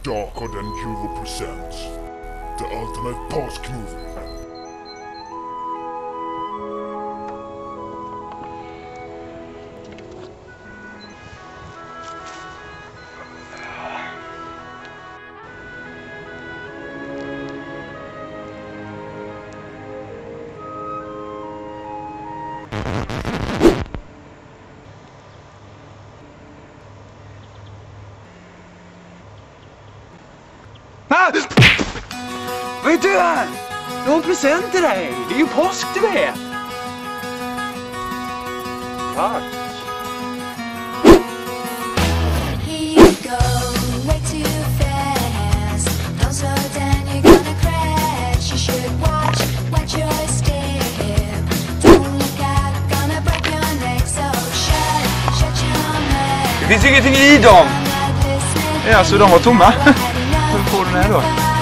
darker than Euro presents the ultimate past movie. Vad är det? Jag har en present till dig. Det är ju påsk, du vet. Tack. Det finns ju ingenting i dem. Ja, så de var tomma. Hur får du den här då?